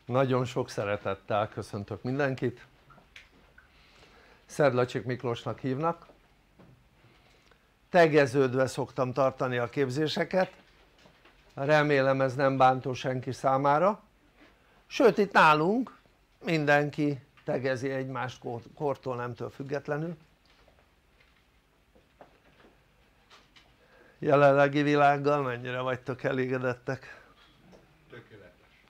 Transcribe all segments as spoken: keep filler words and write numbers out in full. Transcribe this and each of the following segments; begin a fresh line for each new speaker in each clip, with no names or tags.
Nagyon sok szeretettel köszöntök mindenkit. Szedlacsik Miklósnak hívnak. Tegeződve szoktam tartani a képzéseket, remélem ez nem bántó senki számára, sőt itt nálunk mindenki tegezi egymást kortól nemtől függetlenül. Jelenlegi világgal mennyire vagytok elégedettek?
Tökéletes.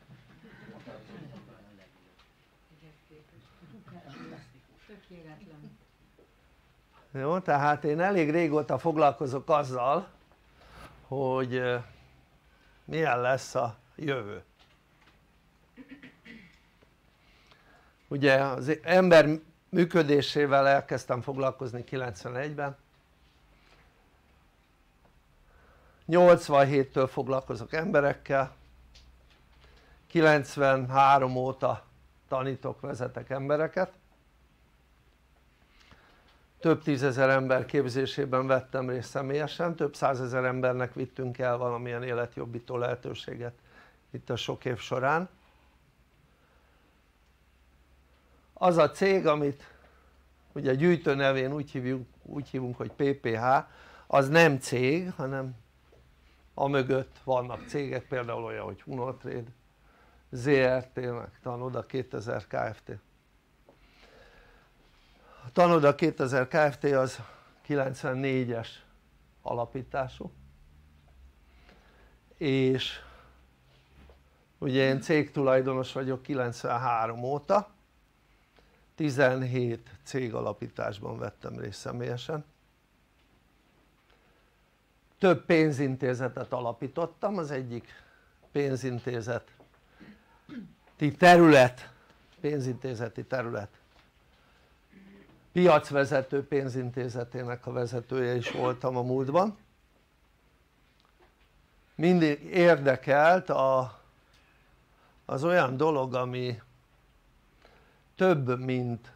Jó, tehát én elég régóta foglalkozok azzal, hogy milyen lesz a jövő. Ugye az ember működésével elkezdtem foglalkozni kilencvenegyben, nyolcvanhéttől foglalkozok emberekkel, kilencvenhárom óta tanítok, vezetek embereket, több tízezer ember képzésében vettem részt személyesen, több százezer embernek vittünk el valamilyen életjobbító lehetőséget itt a sok év során. Az a cég, amit ugye gyűjtő nevén úgy hívjuk, úgy hívunk, hogy pé pé há, az nem cég, hanem amögött vannak cégek, például olyan, hogy Hunortrade, zé er té, meg Tanoda kétezer Kft. A Tanoda kétezer Kft. Az kilencvennégyes alapítású, és ugye én cégtulajdonos vagyok kilencvenhárom óta, tizenhét cégalapításban vettem részt személyesen, több pénzintézetet alapítottam, az egyik pénzintézeti terület, pénzintézeti terület piacvezető pénzintézetének a vezetője is voltam a múltban. Mindig érdekelt a, az olyan dolog, ami több mint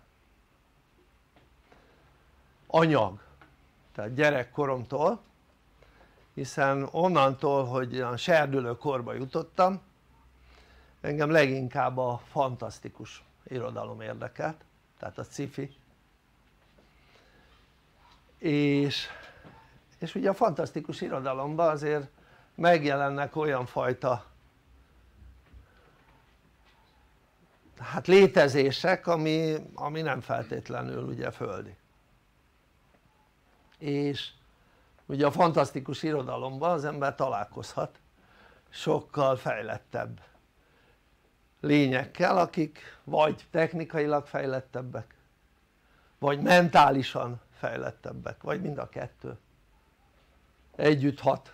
anyag, tehát gyerekkoromtól, hiszen onnantól, hogy olyan serdülő korba jutottam, engem leginkább a fantasztikus irodalom érdekelt, tehát a sci-fi, és, és ugye a fantasztikus irodalomban azért megjelennek olyan fajta hát létezések, ami, ami nem feltétlenül ugye földi, és ugye a fantasztikus irodalomban az ember találkozhat sokkal fejlettebb lényekkel, akik vagy technikailag fejlettebbek, vagy mentálisan fejlettebbek, vagy mind a kettő együtt hat.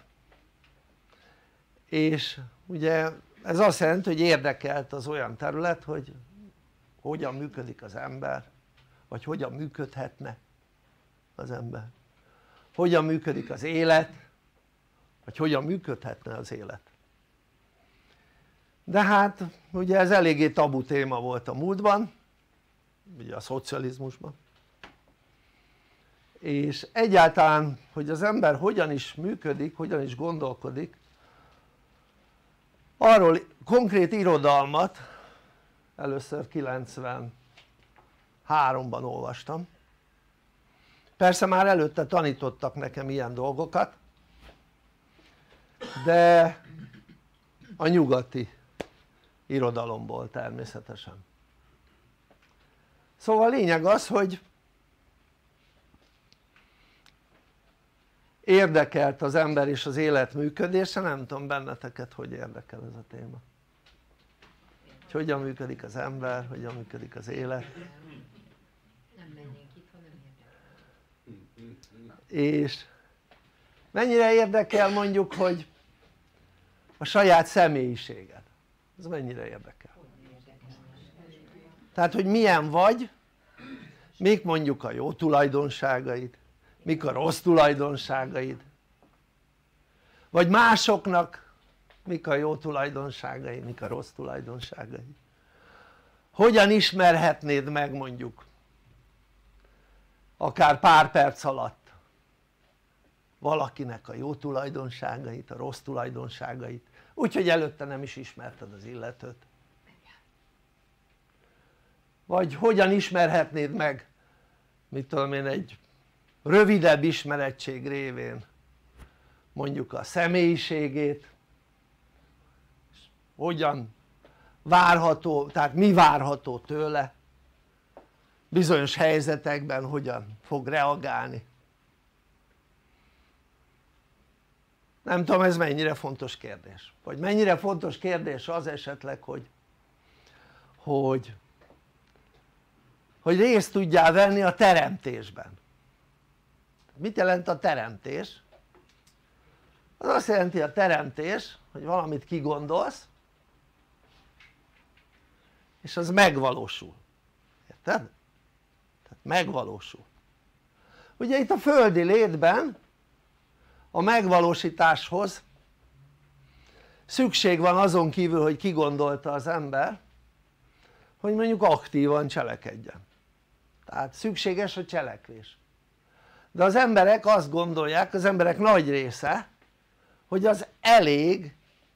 És ugye ez azt jelenti, hogy érdekelt az olyan terület, hogy hogyan működik az ember, vagy hogyan működhetne az ember, hogyan működik az élet, vagy hogyan működhetne az élet. De hát ugye ez eléggé tabu téma volt a múltban, ugye a szocializmusban, és egyáltalán hogy az ember hogyan is működik, hogyan is gondolkodik, arról konkrét irodalmat először kilencvenháromban olvastam. Persze már előtte tanítottak nekem ilyen dolgokat, de a nyugati irodalomból természetesen. Szóval a lényeg az, hogy érdekelt az ember és az élet működése, nem tudom benneteket hogy érdekel ez a téma, hogy hogyan működik az ember, hogyan működik az élet, és mennyire érdekel mondjuk, hogy a saját személyiséged, ez mennyire érdekel, tehát hogy milyen vagy, mik mondjuk a jó tulajdonságaid, mik a rossz tulajdonságaid, vagy másoknak mik a jó tulajdonságai, mik a rossz tulajdonságai, hogyan ismerhetnéd meg mondjuk akár pár perc alatt valakinek a jó tulajdonságait, a rossz tulajdonságait, úgyhogy előtte nem is ismerted az illetőt. vagy hogyan ismerhetnéd meg, mit tudom én, egy rövidebb ismerettség révén mondjuk a személyiségét, hogyan várható, tehát mi várható tőle, bizonyos helyzetekben hogyan fog reagálni. Nem tudom, ez mennyire fontos kérdés, vagy mennyire fontos kérdés az esetleg, hogy hogy hogy részt tudjál venni a teremtésben. Mit jelent a teremtés? Az azt jelenti a teremtés, hogy valamit kigondolsz és az megvalósul, érted? Tehát megvalósul. Ugye itt a földi létben a megvalósításhoz szükség van azon kívül, hogy kigondolta az ember, hogy mondjuk aktívan cselekedjen, tehát szükséges a cselekvés. De az emberek azt gondolják, az emberek nagy része, hogy az elég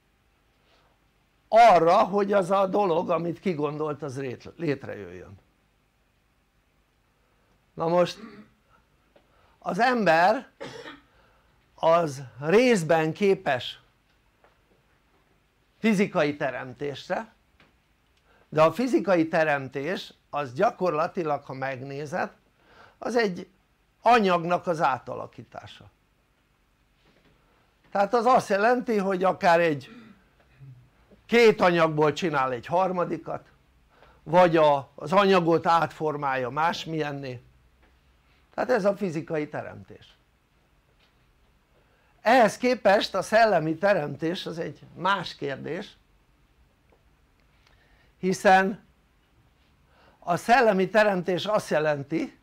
arra, hogy az a dolog, amit kigondolt, az létrejöjjön. Na most az ember az részben képes fizikai teremtésre, de a fizikai teremtés az gyakorlatilag, ha megnézed, az egy anyagnak az átalakítása. Tehát az azt jelenti, hogy akár egy két anyagból csinál egy harmadikat, vagy a, az anyagot átformálja másmilyenné. Tehát ez a fizikai teremtés. Ehhez képest a szellemi teremtés az egy más kérdés, hiszen a szellemi teremtés azt jelenti,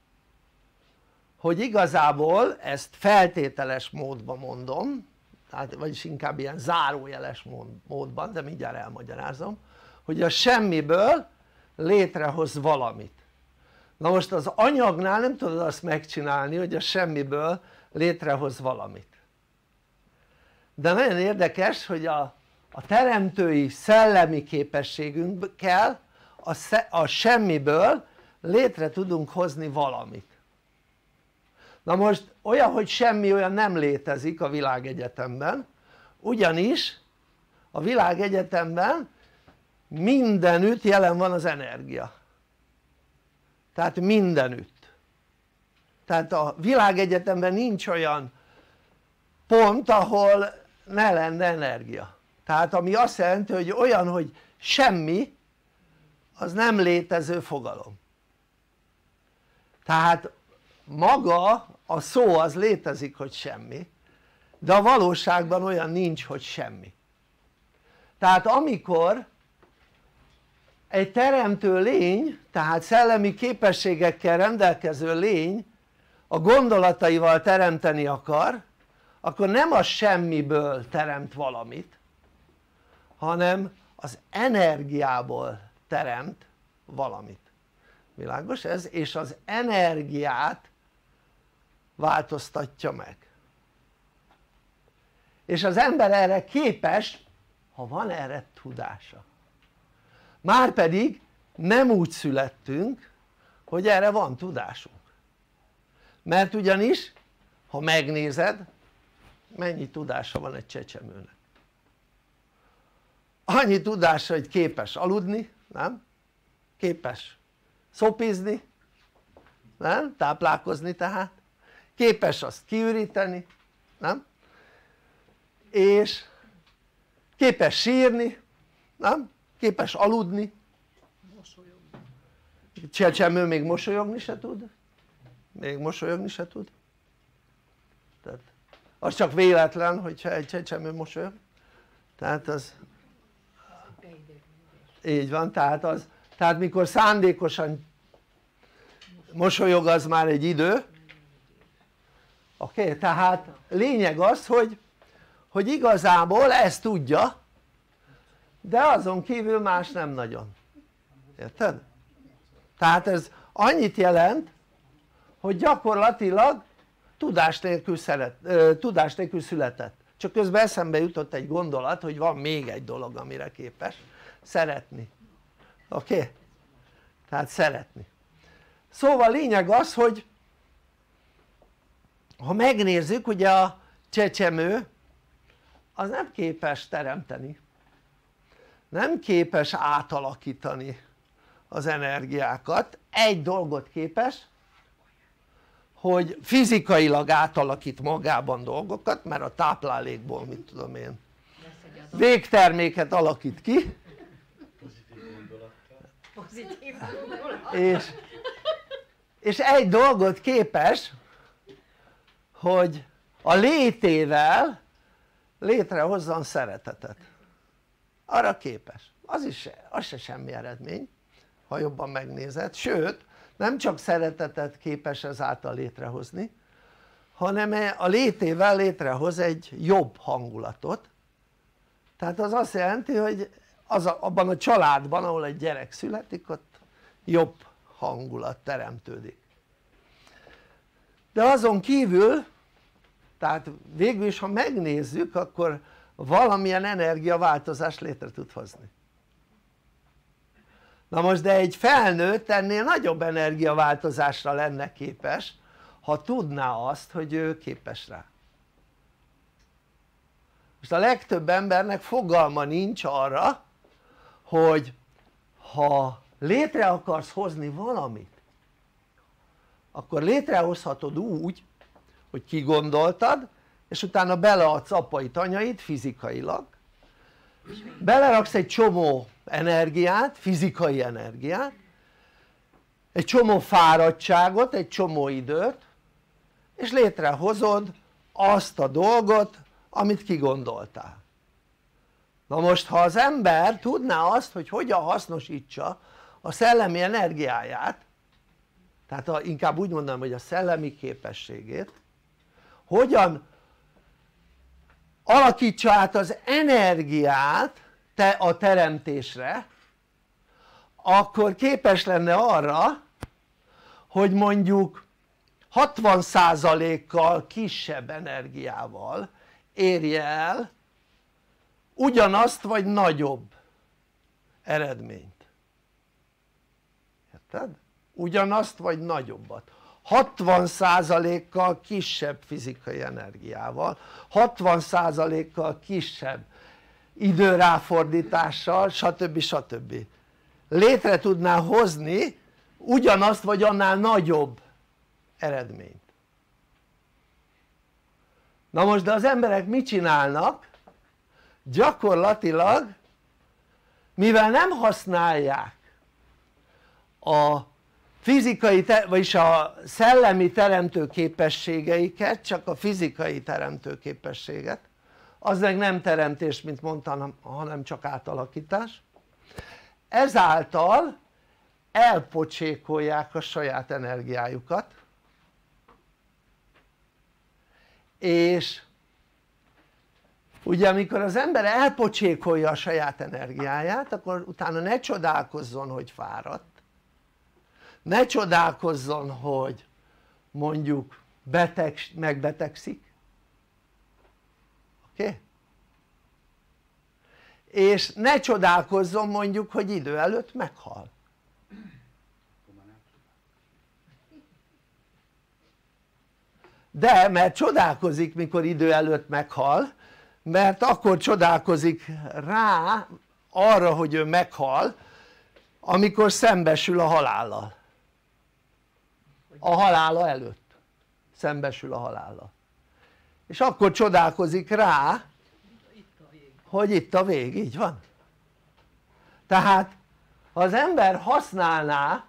hogy igazából ezt feltételes módban mondom, tehát, vagyis inkább ilyen zárójeles módban, de mindjárt elmagyarázom, hogy a semmiből létrehoz valamit. Na most az anyagnál nem tudod azt megcsinálni, hogy a semmiből létrehoz valamit. De nagyon érdekes, hogy a, a teremtői szellemi képességünkkel a, a semmiből létre tudunk hozni valamit. Na most olyan, hogy semmi olyan nem létezik a világegyetemben, ugyanis a világegyetemben mindenütt jelen van az energia, tehát mindenütt. Tehát a világegyetemben nincs olyan pont, ahol ne lenne energia, tehát ami azt jelenti, hogy olyan, hogy semmi, az nem létező fogalom. Tehát maga a szó az létezik, hogy semmi, de a valóságban olyan nincs, hogy semmi. Tehát amikor egy teremtő lény, tehát szellemi képességekkel rendelkező lény a gondolataival teremteni akar, akkor nem a semmiből teremt valamit, hanem az energiából teremt valamit. Világos ez? És az energiát változtatja meg. És az ember erre képes, ha van erre tudása. Márpedig nem úgy születtünk, hogy erre van tudásunk. Mert ugyanis, ha megnézed, mennyi tudása van egy csecsemőnek? Annyi tudása, hogy képes aludni, nem? Képes szopizni, nem? Táplálkozni tehát, képes azt kiüríteni, nem? És képes sírni, nem? Képes aludni, csecsemő még mosolyogni se tud, még mosolyogni se tud, tehát az csak véletlen, hogyha egy csecsemő mosolyog, tehát az így van, tehát az, tehát mikor szándékosan mosolyog, az már egy idő. Oké, okay? Tehát lényeg az, hogy, hogy igazából ezt tudja, de azon kívül más nem nagyon, érted? Tehát ez annyit jelent, hogy gyakorlatilag tudás nélkül, szeret, tudás nélkül született. Csak közben eszembe jutott egy gondolat, hogy van még egy dolog, amire képes: szeretni. Oké? Okay? tehát szeretni. Szóval lényeg az, hogy ha megnézzük, ugye a csecsemő az nem képes teremteni, nem képes átalakítani az energiákat, egy dolgot képes, hogy fizikailag átalakít magában dolgokat, mert a táplálékból, mit tudom én, végterméket alakít ki, és, és egy dolgot képes, hogy a létével létrehozzon szeretetet, arra képes, az is az se semmi eredmény, ha jobban megnézed, sőt nem csak szeretetet képes ezáltal létrehozni, hanem a létével létrehoz egy jobb hangulatot, tehát az azt jelenti, hogy az a, abban a családban, ahol egy gyerek születik, ott jobb hangulat teremtődik. De azon kívül, tehát végül is ha megnézzük, akkor valamilyen energiaváltozást létre tud hozni. Na most de egy felnőtt ennél nagyobb energiaváltozásra lenne képes, ha tudná azt, hogy ő képes rá. Most a legtöbb embernek fogalma nincs arra, hogy ha létre akarsz hozni valamit, akkor létrehozhatod úgy, hogy kigondoltad, és utána beleadsz apait, anyait fizikailag, beleraksz egy csomó energiát, fizikai energiát, egy csomó fáradtságot, egy csomó időt, és létrehozod azt a dolgot, amit kigondoltál. Na most ha az ember tudná azt, hogy hogyan hasznosítsa a szellemi energiáját, tehát a, inkább úgy mondanám, hogy a szellemi képességét, hogyan alakítsa át az energiát te a teremtésre, akkor képes lenne arra, hogy mondjuk hatvan százalékkal kisebb energiával érje el ugyanazt vagy nagyobb eredményt. Érted? Ugyanazt vagy nagyobbat. hatvan százalékkal kisebb fizikai energiával, hatvan százalékkal kisebb időráfordítással, stb. stb. Létre tudná hozni ugyanazt vagy annál nagyobb eredményt. Na most de az emberek mit csinálnak? Gyakorlatilag, mivel nem használják a fizikai, vagyis a szellemi teremtő képességeiket, csak a fizikai teremtő képességet, az meg nem teremtés, mint mondtam, hanem csak átalakítás, ezáltal elpocsékolják a saját energiájukat, és ugye amikor az ember elpocsékolja a saját energiáját, akkor utána ne csodálkozzon, hogy fáradt, ne csodálkozzon, hogy mondjuk beteg, megbetegszik, oké? Okay? És ne csodálkozzon mondjuk, hogy idő előtt meghal. De mert csodálkozik, mikor idő előtt meghal, mert akkor csodálkozik rá arra, hogy ő meghal, amikor szembesül a halállal, a halála előtt szembesül a halállal, és akkor csodálkozik rá, hogy itt a vég, így van. Tehát ha az ember használná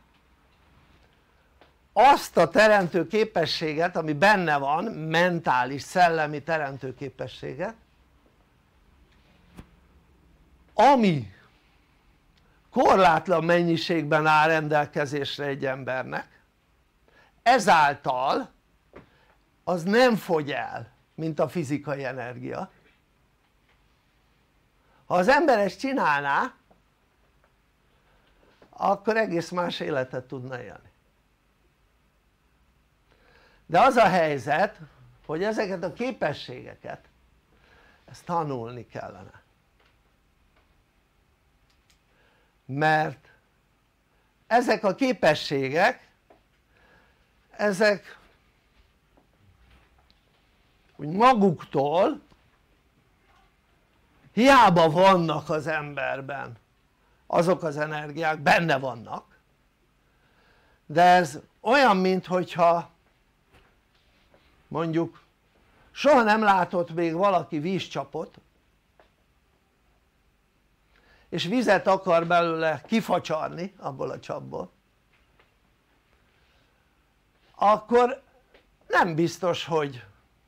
azt a teremtő képességet, ami benne van, mentális, szellemi teremtő képességet, ami korlátlan mennyiségben áll rendelkezésre egy embernek, ezáltal az nem fogy el, mint a fizikai energia. Ha az ember ezt csinálná, akkor egész más életet tudna élni. De az a helyzet, hogy ezeket a képességeket, ezt tanulni kellene. Mert ezek a képességek ezek úgy maguktól hiába vannak az emberben azok az energiák, benne vannak, de ez olyan minthogyha mondjuk soha nem látott még valaki vízcsapot és vizet akar belőle kifacsarni abból a csapból, akkor nem biztos, hogy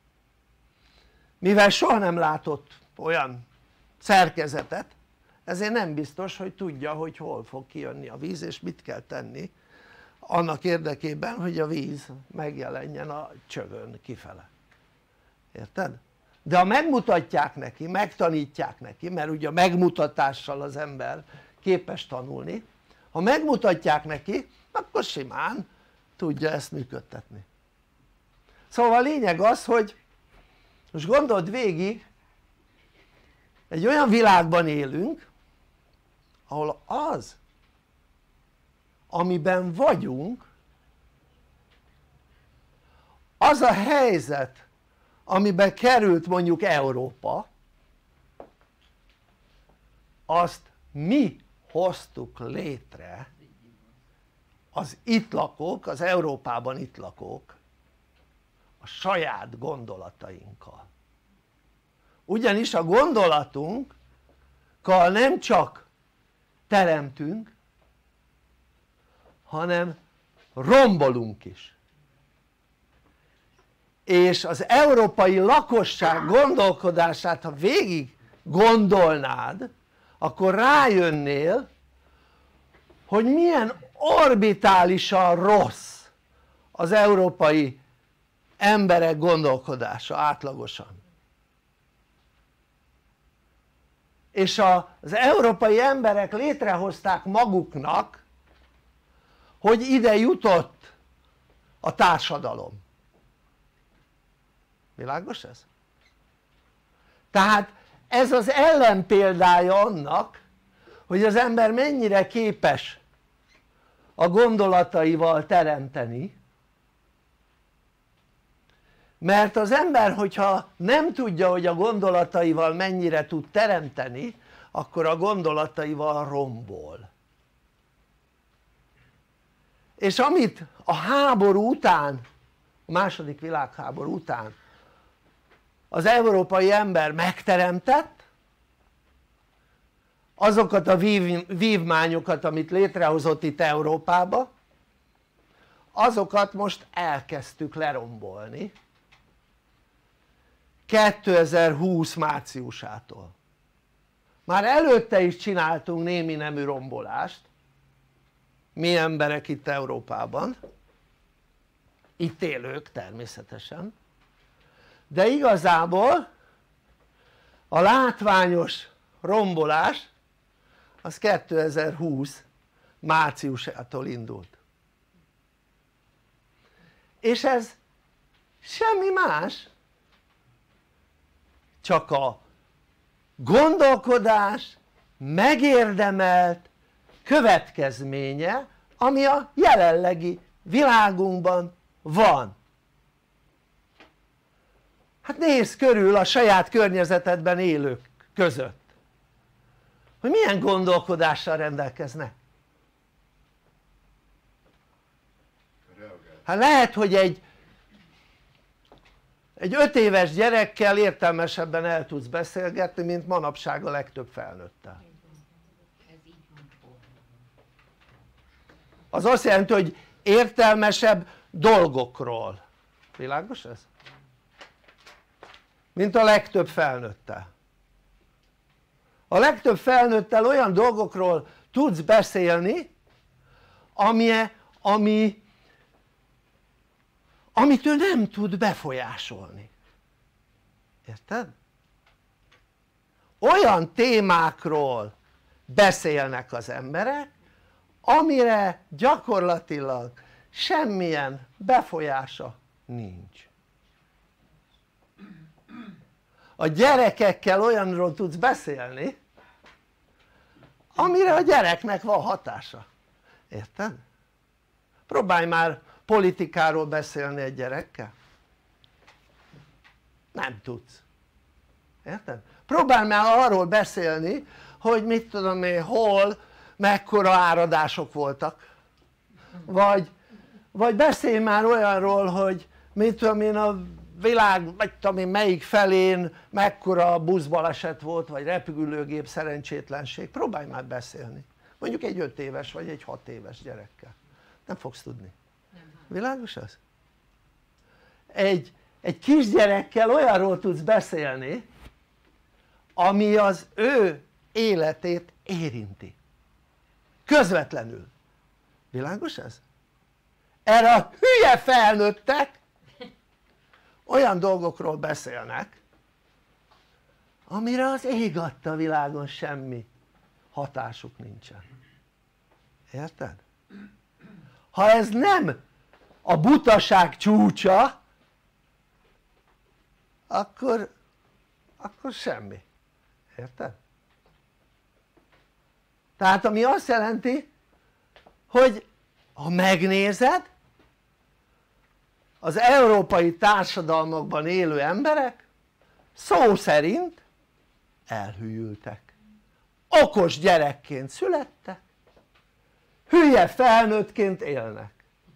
mivel soha nem látott olyan szerkezetet, ezért nem biztos, hogy tudja, hogy hol fog kijönni a víz és mit kell tenni annak érdekében, hogy a víz megjelenjen a csövön kifele, érted? De ha megmutatják neki, megtanítják neki, mert ugye a megmutatással az ember képes tanulni, ha megmutatják neki, akkor simán tudja ezt működtetni. Szóval a lényeg az, hogy most gondold végig, egy olyan világban élünk ahol az amiben vagyunk, az a helyzet amiben került mondjuk Európa, azt mi hoztuk létre, az itt lakók, az Európában itt lakók a saját gondolatainkkal. Ugyanis a gondolatunkkal nem csak teremtünk, hanem rombolunk is. És az európai lakosság gondolkodását ha végig gondolnád, akkor rájönnél, hogy milyen orbitálisan rossz az európai emberek gondolkodása átlagosan. És az európai emberek létrehozták maguknak, hogy ide jutott a társadalom. Világos ez? Tehát ez az ellenpéldája annak, hogy az ember mennyire képes a gondolataival teremteni, mert az ember hogyha nem tudja, hogy a gondolataival mennyire tud teremteni, akkor a gondolataival rombol. És amit a háború után, a második világháború után az európai ember megteremtett, azokat a vív, vívmányokat amit létrehozott itt Európába, azokat most elkezdtük lerombolni kétezer-húsz márciusától. Már előtte is csináltunk némi nemű rombolást mi emberek itt Európában, itt élők természetesen, de igazából a látványos rombolás az kétezer-húsz márciusától indult, és ez semmi más csak a gondolkodás megérdemelt következménye ami a jelenlegi világunkban van. Hát nézz körül a saját környezetedben élők között, hogy milyen gondolkodással rendelkeznek. Hát lehet hogy egy egy öt éves gyerekkel értelmesebben el tudsz beszélgetni mint manapság a legtöbb felnőttel. Az azt jelenti hogy értelmesebb dolgokról, világos ez? Mint a legtöbb felnőttel. A legtöbb felnőttel olyan dolgokról tudsz beszélni ami, ami amit ő nem tud befolyásolni, érted? Olyan témákról beszélnek az emberek amire gyakorlatilag semmilyen befolyása nincs. A gyerekekkel olyanról tudsz beszélni amire a gyereknek van hatása, érted? Próbálj már politikáról beszélni egy gyerekkel, nem tudsz, érted? Próbálj már arról beszélni hogy mit tudom én hol mekkora áradások voltak, vagy, vagy beszélj már olyanról hogy mit tudom én a világ vagy tudom én melyik felén mekkora buszbaleset volt vagy repülőgép szerencsétlenség, próbálj már beszélni mondjuk egy öt éves vagy egy hat éves gyerekkel, nem fogsz tudni, világos ez? egy, egy kisgyerekkel olyanról tudsz beszélni ami az ő életét érinti közvetlenül, világos ez? Erre a hülye felnőttek olyan dolgokról beszélnek amire az ég adta világon semmi hatásuk nincsen, érted? ha ez nem a butaság csúcsa akkor, akkor semmi, érted? tehát ami azt jelenti hogy ha megnézed az európai társadalmakban élő emberek szó szerint elhűltek, okos gyerekként születtek, hülye felnőttként élnek,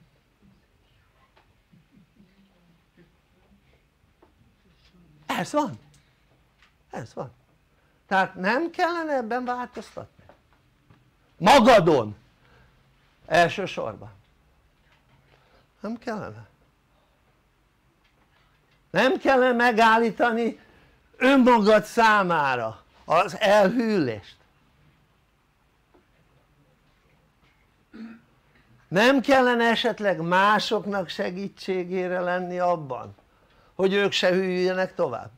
ez van, ez van, tehát nem kellene ebben változtatni magadon elsősorban, nem kellene nem kellene megállítani önmagad számára az elhűlést, nem kellene esetleg másoknak segítségére lenni abban hogy ők se hűljenek tovább,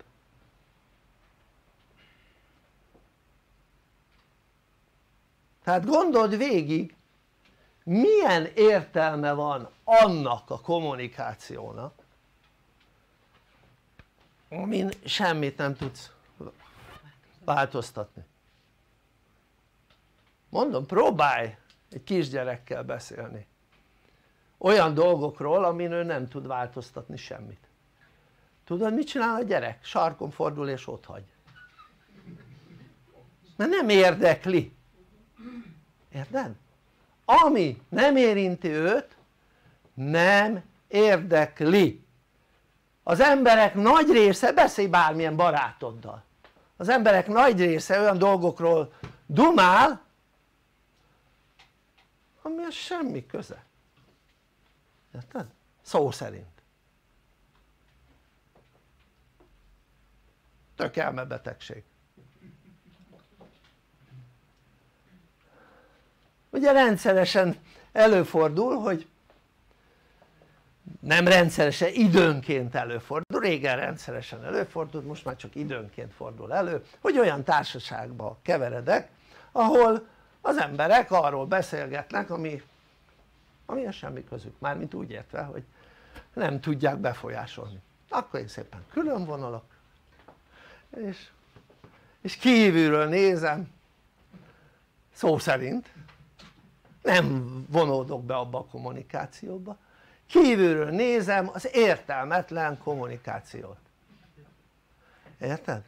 tehát gondold végig milyen értelme van annak a kommunikációnak amin semmit nem tudsz változtatni. Mondom, próbálj egy kisgyerekkel beszélni olyan dolgokról amin ő nem tud változtatni semmit. Tudod mit csinál a gyerek? Sarkon fordul és ott hagy, mert nem érdekli, érted? ami nem érinti őt nem érdekli. Az emberek nagy része, beszélj bármilyen barátoddal, az emberek nagy része olyan dolgokról dumál ami az semmi köze, érted? szó szerint tök elmebetegség. Ugye rendszeresen előfordul hogy nem rendszeresen, időnként előfordul, régen rendszeresen előfordult, most már csak időnként fordul elő, hogy olyan társaságba keveredek ahol az emberek arról beszélgetnek ami, ami a semmi közük, mármint úgy értve hogy nem tudják befolyásolni, akkor én szépen külön vonalak és, és kívülről nézem szó szerint, nem vonódok be abba a kommunikációba, kívülről nézem az értelmetlen kommunikációt, érted?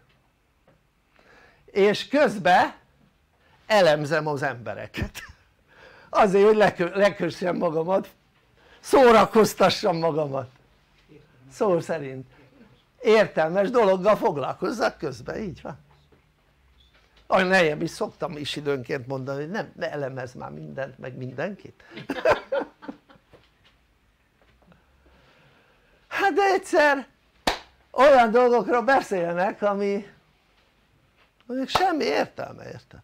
és közben elemzem az embereket azért hogy lekö lekössem magamat, szórakoztassam magamat, szó szerint értelmes dologgal foglalkozzak közben, így van. Olyan lejjebb is szoktam is időnként mondani hogy nem, ne elemezz már mindent meg mindenkit hát de egyszer olyan dolgokról beszélnek ami aminek semmi értelme, érted?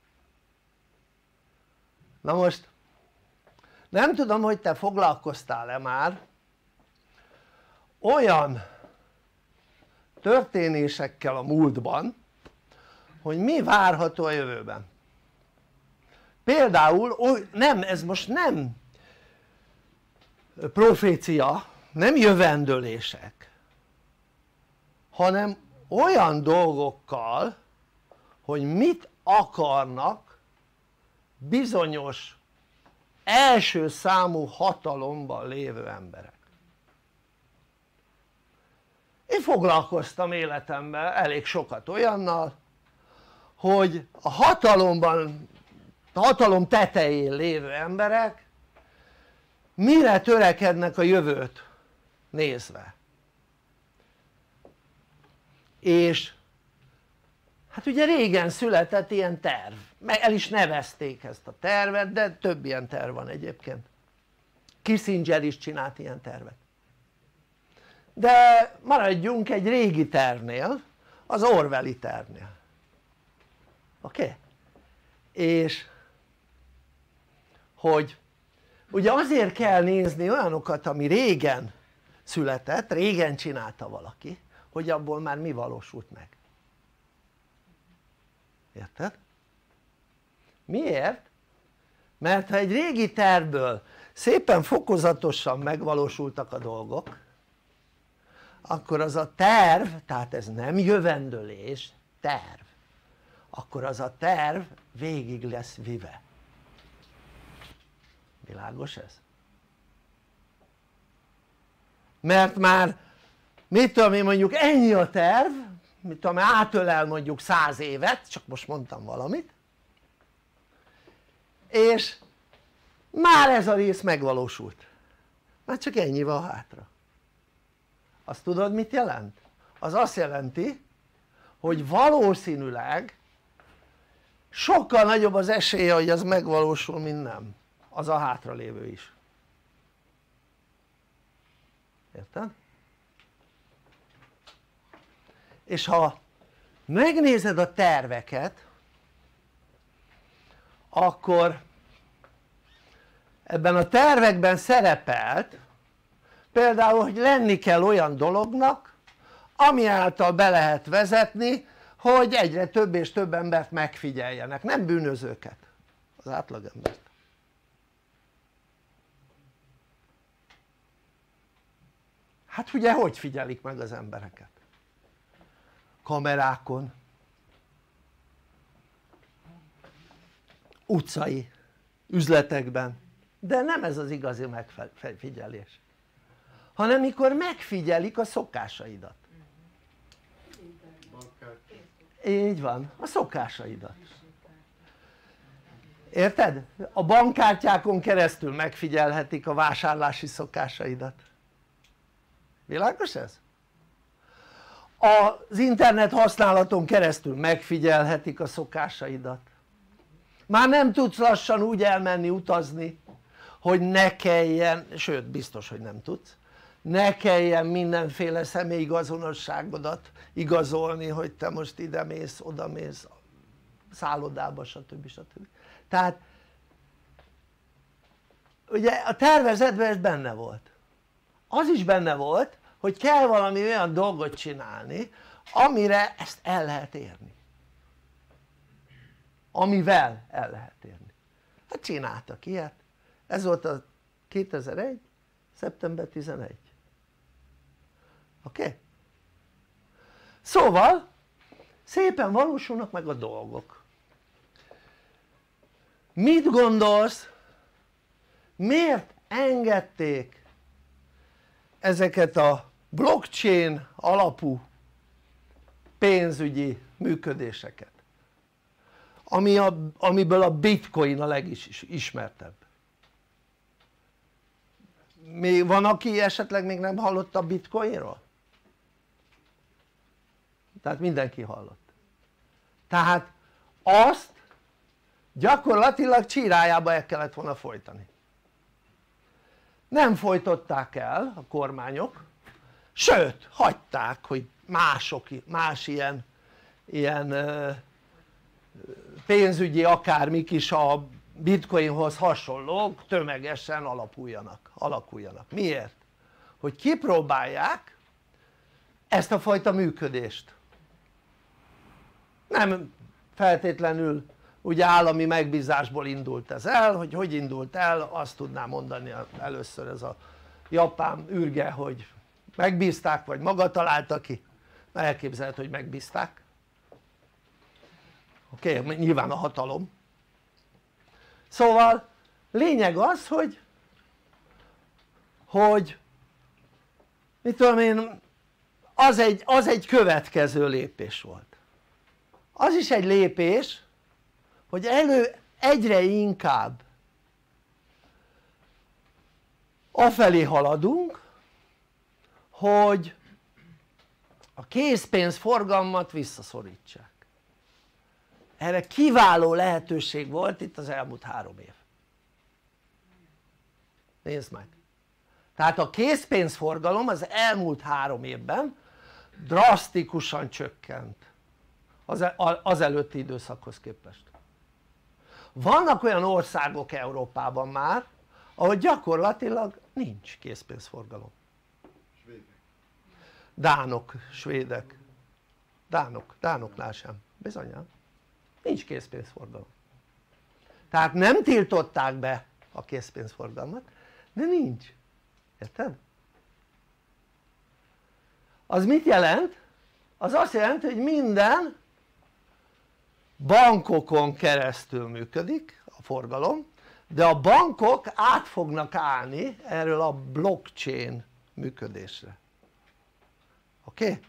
na most nem tudom hogy te foglalkoztál-e már olyan történésekkel a múltban hogy mi várható a jövőben. Például nem, ez most nem profécia, nem jövendőlések, hanem olyan dolgokkal hogy mit akarnak bizonyos első számú hatalomban lévő emberek. Én foglalkoztam életemben elég sokat olyannal, hogy a hatalomban, a hatalom tetején lévő emberek mire törekednek a jövőt nézve. És hát ugye régen született ilyen terv, meg el is nevezték ezt a tervet, de több ilyen terv van egyébként. Kissinger is csinált ilyen tervet. De maradjunk egy régi tervnél, az Orwelli tervnél. Oké? Okay? És hogy ugye azért kell nézni olyanokat, ami régen született, régen csinálta valaki, hogy abból már mi valósult meg. Érted? Miért? Mert ha egy régi tervből szépen fokozatosan megvalósultak a dolgok, akkor az a terv, tehát ez nem jövendőlés, terv, akkor az a terv végig lesz vive. Világos ez? Mert már mit tudom én, mondjuk ennyi a terv, mit tudom, átölel mondjuk száz évet, csak most mondtam valamit, és már ez a rész megvalósult, már csak ennyi van hátra. Azt tudod mit jelent? Az azt jelenti, hogy valószínűleg sokkal nagyobb az esélye, hogy ez megvalósul, mint nem, az a hátralévő is. Érted? És ha megnézed a terveket, akkor ebben a tervekben szerepelt például, hogy lenni kell olyan dolognak, ami által be lehet vezetni, hogy egyre több és több embert megfigyeljenek, nem bűnözőket, az átlagembert. Hát ugye hogy figyelik meg az embereket? Kamerákon, utcai üzletekben, de nem ez az igazi megfigyelés, hanem mikor megfigyelik a szokásaidat. Így van, a szokásaidat. Érted? A bankkártyákon keresztül megfigyelhetik a vásárlási szokásaidat. Világos ez? Az internet használaton keresztül megfigyelhetik a szokásaidat. Már nem tudsz lassan úgy elmenni utazni, hogy ne kelljen, sőt biztos, hogy nem tudsz, ne kelljen mindenféle személyigazonosságodat igazolni, hogy te most ide mész, oda mész, szállodába, stb. stb. Tehát ugye a tervezetben ez benne volt. Az is benne volt, hogy kell valami olyan dolgot csinálni, amire ezt el lehet érni. Amivel el lehet érni. Hát csináltak ilyet. Ez volt a kétezer-egy. szeptember tizenegy. Oké? Okay? Szóval szépen valósulnak meg a dolgok. Mit gondolsz, miért engedték ezeket a blockchain alapú pénzügyi működéseket, ami a, amiből a bitcoin a legismertebb? Még van, aki esetleg még nem hallott a bitcoinról? Tehát mindenki hallott. Tehát azt gyakorlatilag csírájába el kellett volna folytani. Nem folytották el a kormányok, sőt hagyták, hogy mások, más ilyen, ilyen pénzügyi akármik is a bitcoinhoz hasonlók tömegesen alapuljanak, alakuljanak. Miért? Hogy kipróbálják ezt a fajta működést. Nem feltétlenül ugye állami megbízásból indult ez el, hogy hogy indult el, azt tudnám mondani először ez a japán űrge, hogy megbízták vagy maga találta ki, elképzelhető, hogy megbízták. Oké, okay, nyilván a hatalom. Szóval lényeg az hogy hogy mit tudom én, az egy, az egy következő lépés volt. Az is egy lépés hogy elő egyre inkább afelé haladunk hogy a készpénzforgalmat visszaszorítsák. Erre kiváló lehetőség volt itt az elmúlt három év. Nézd meg! Tehát a készpénzforgalom az elmúlt három évben drasztikusan csökkent az, az előtti időszakhoz képest. Vannak olyan országok Európában már ahol gyakorlatilag nincs készpénzforgalom. Dánok, svédek, dánok, dánoknál sem, bizonyán nincs készpénzforgalom. Tehát nem tiltották be a készpénzforgalmat, de nincs, érted? Az mit jelent? Az azt jelenti hogy minden bankokon keresztül működik a forgalom, de a bankok át fognak állni erről a blockchain működésre. Oké? Okay?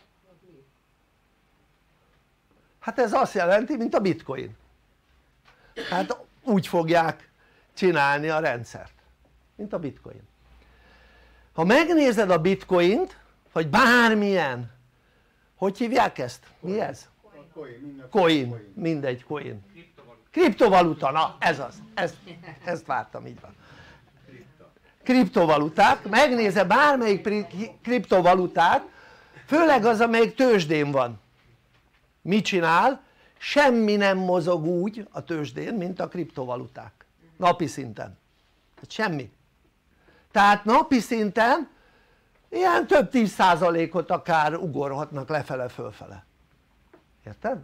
Hát ez azt jelenti mint a bitcoin, hát úgy fogják csinálni a rendszert mint a bitcoin. Ha megnézed a bitcoint vagy bármilyen, hogy hívják ezt? Mi ez?
Coin,
coin, mindegy coin, kriptovaluta, na ez az, ezt, ezt vártam, így van. Kriptovaluták, megnézze bármelyik kriptovalutát, főleg az amelyik tőzsdén van, mit csinál? Semmi nem mozog úgy a tőzsdén mint a kriptovaluták napi szinten, tehát semmi. Tehát napi szinten ilyen több tíz százalékot akár ugorhatnak lefele fölfele, érted?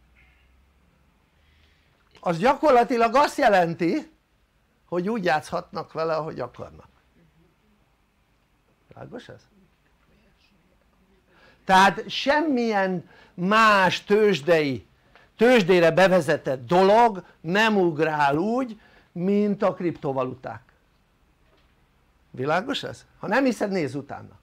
Az gyakorlatilag azt jelenti hogy úgy játszhatnak vele ahogy akarnak. Világos ez? Tehát semmilyen más tőzsdei, tőzsdére bevezetett dolog nem ugrál úgy mint a kriptovaluták. Világos ez? Ha nem hiszed, nézz utána.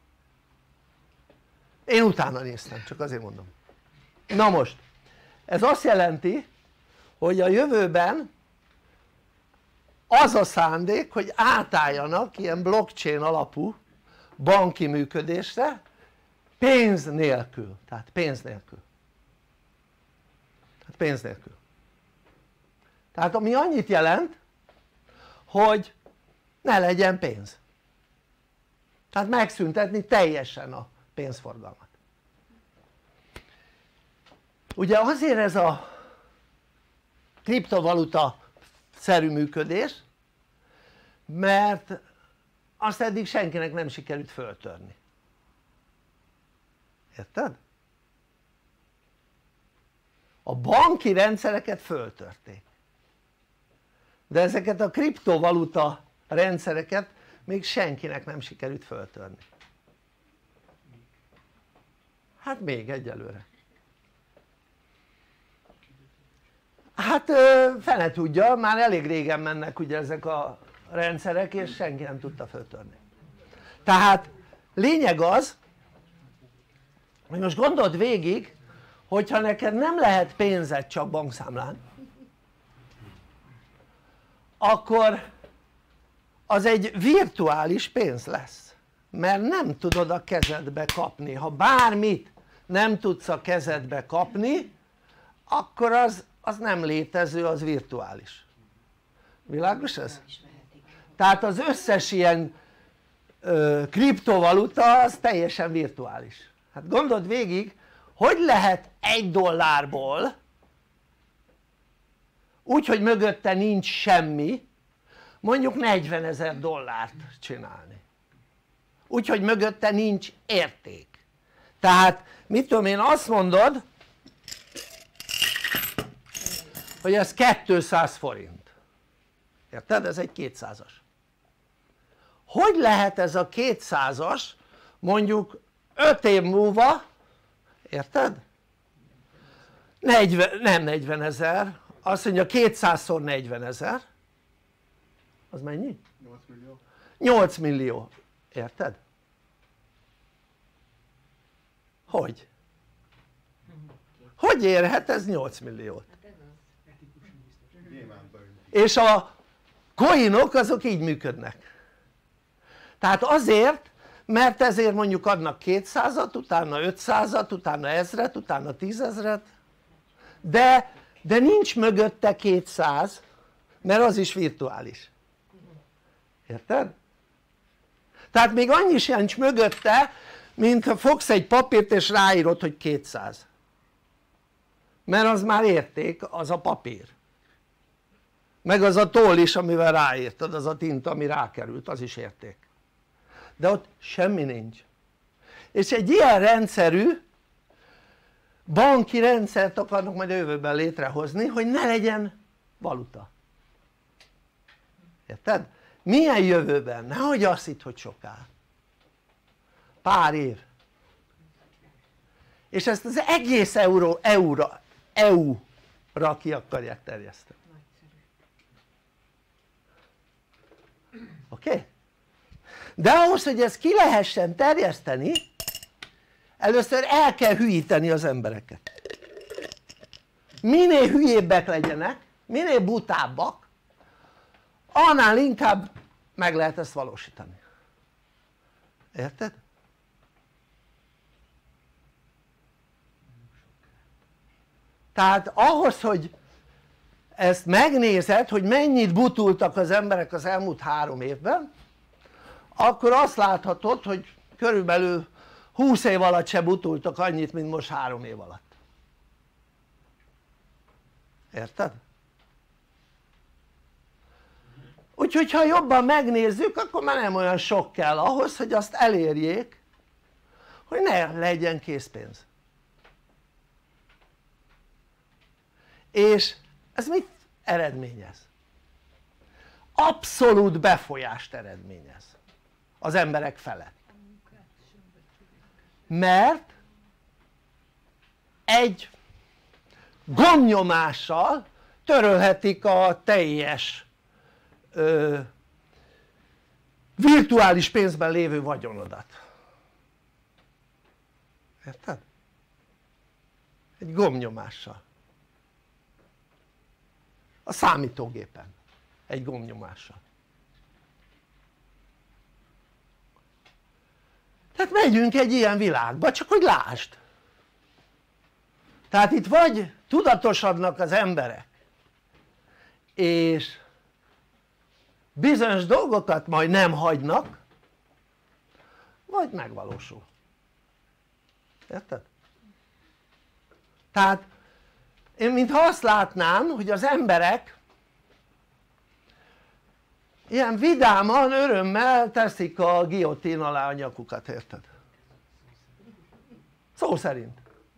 Én utána néztem, csak azért mondom. Na most, ez azt jelenti hogy a jövőben az a szándék hogy átálljanak ilyen blockchain alapú banki működésre pénz nélkül, tehát pénz nélkül, tehát pénz nélkül. Tehát ami annyit jelent hogy ne legyen pénz, tehát megszüntetni teljesen a pénzforgalmat. Ugye azért ez a kriptovaluta szerű működés mert azt eddig senkinek nem sikerült föltörni, érted? A banki rendszereket föltörték, de ezeket a kriptovaluta rendszereket még senkinek nem sikerült föltörni. Hát még egyelőre. Hát fene tudja, már elég régen mennek ugye ezek a rendszerek és senki nem tudta föltörni. Tehát lényeg az hogy most gondold végig hogyha neked nem lehet pénzed csak bankszámlán akkor az egy virtuális pénz lesz, mert nem tudod a kezedbe kapni. Ha bármit nem tudsz a kezedbe kapni akkor az, az nem létező, az virtuális. Világos ez? Tehát az összes ilyen ö, kriptovaluta az teljesen virtuális. Hát gondold végig hogy lehet egy dollárból úgy hogy mögötte nincs semmi mondjuk negyvenezer dollárt csinálni úgy hogy mögötte nincs érték. Tehát mit tudom én, azt mondod hogy ez kétszáz forint, érted? Ez egy kétszázas. Hogy lehet ez a kétszázas mondjuk öt év múlva, érted? negyven, nem negyvenezer, azt mondja kétszázszor negyvenezer, Az mennyi?
nyolc millió.
nyolc millió, érted? Hogy? Hogy érhet ez nyolc milliót? És a coinok azok így működnek, tehát azért mert ezért mondjuk adnak kétszázat, utána ötszázat, utána ezret, utána tízezret, de, de nincs mögötte kétszáz, mert az is virtuális, érted? Tehát még annyi sincs mögötte, mint ha fogsz egy papírt és ráírod hogy kétszáz, mert az már érték, az a papír, meg az a toll is amivel ráírtad, az a tinta ami rákerült, az is érték, de ott semmi nincs. És egy ilyen rendszerű banki rendszert akarnak majd a jövőben létrehozni hogy ne legyen valuta, érted? Milyen jövőben? Nehogy azt hidd hogy soká, pár év, és ezt az egész euró, eura, é u-ra ki akarják terjeszteni. Oké? Okay? De ahhoz hogy ezt ki lehessen terjeszteni először el kell hülyíteni az embereket, minél hülyébbek legyenek, minél butábbak, annál inkább meg lehet ezt valósítani, érted? Tehát ahhoz hogy ezt megnézed hogy mennyit butultak az emberek az elmúlt három évben, akkor azt láthatod hogy körülbelül húsz év alatt se butultak annyit mint most három év alatt, érted? úgyhogy ha jobban megnézzük akkor már nem olyan sok kell ahhoz hogy azt elérjék hogy ne legyen készpénz. És ez mit eredményez? Abszolút befolyást eredményez az emberek felett, mert egy gombnyomással törölhetik a teljes ö, virtuális pénzben lévő vagyonodat, érted? egy gombnyomással, a számítógépen egy gombnyomással. Tehát megyünk egy ilyen világba csak hogy lásd, tehát itt vagy tudatosodnak az emberek és bizonyos dolgokat majd nem hagynak, vagy megvalósul, érted? Tehát én mintha azt látnám hogy az emberek ilyen vidáman, örömmel teszik a guillotine alá a nyakukat, érted? Szó szerint.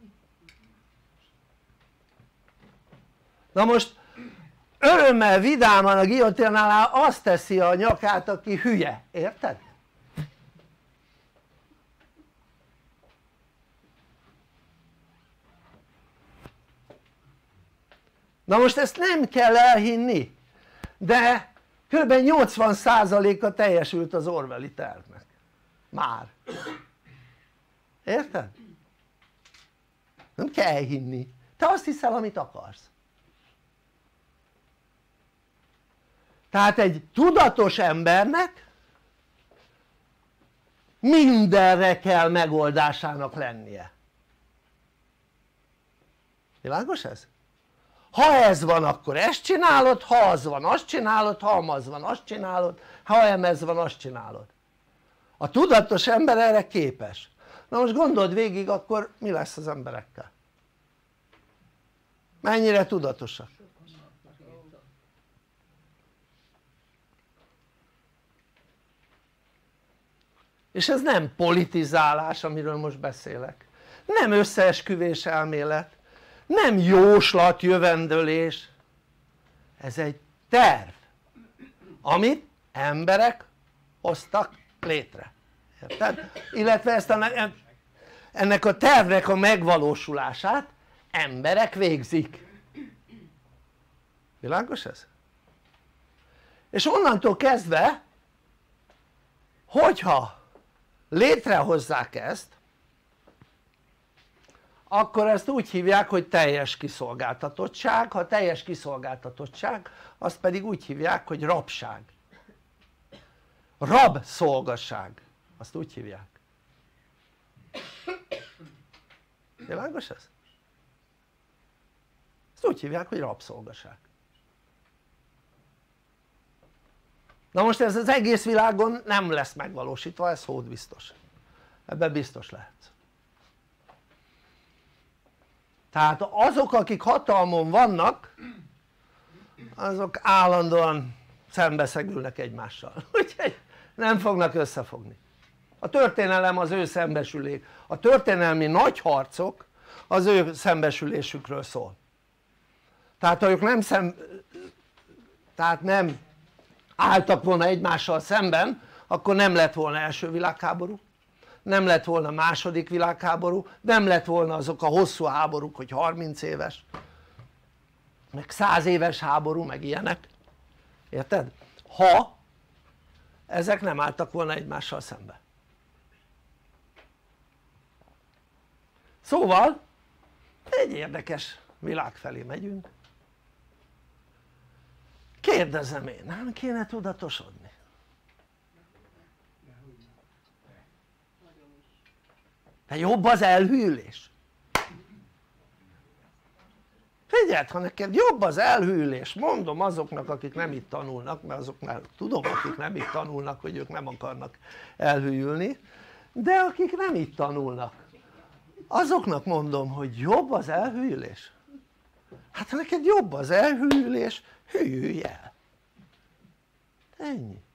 Na most örömmel, vidáman a guillotine alá azt teszi a nyakát aki hülye, érted? Na most ezt nem kell elhinni, de kb. nyolcvan százaléka teljesült az Orwelli tervnek már, érted? nem kell elhinni, te azt hiszel amit akarsz. Tehát egy tudatos embernek mindenre kell megoldásának lennie, világos ez? Ha ez van akkor ezt csinálod, ha az van azt csinálod, ha az van azt csinálod, ha ez van azt csinálod. A tudatos ember erre képes. Na most gondold végig akkor mi lesz az emberekkel, mennyire tudatosak. És ez nem politizálás amiről most beszélek, nem összeesküvés elmélet, nem jóslat, jövendőlés, ez egy terv amit emberek hoztak létre, érted? illetve ezt a, ennek a tervnek a megvalósulását emberek végzik, világos ez? és onnantól kezdve hogyha létrehozzák ezt akkor ezt úgy hívják hogy teljes kiszolgáltatottság, ha teljes kiszolgáltatottság azt pedig úgy hívják hogy rabság, rabszolgaság, azt úgy hívják. Világos ez? Ezt úgy hívják hogy rabszolgaság. Na most ez az egész világon nem lesz megvalósítva, ez hód biztos, ebben biztos lehetsz. Tehát azok akik hatalmon vannak azok állandóan szembeszegülnek egymással, úgyhogy nem fognak összefogni. A történelem az ő szembesülés, a történelmi nagy harcok az ő szembesülésükről szól. Tehát ha ők nem szem, tehát nem álltak volna egymással szemben akkor nem lett volna első világháború, nem lett volna második világháború, nem lett volna azok a hosszú háborúk hogy harminc éves meg száz éves háború meg ilyenek, érted? Ha ezek nem álltak volna egymással szemben. Szóval egy érdekes világ felé megyünk. Kérdezem én, nem kéne tudatosodni? De jobb az elhűlés. Figyeld, ha neked jobb az elhűlés, mondom azoknak akik nem itt tanulnak, mert azoknál tudom akik nem itt tanulnak hogy ők nem akarnak elhűlni, de akik nem itt tanulnak azoknak mondom hogy jobb az elhűlés. Hát ha neked jobb az elhűlés, hűlj el, ennyi.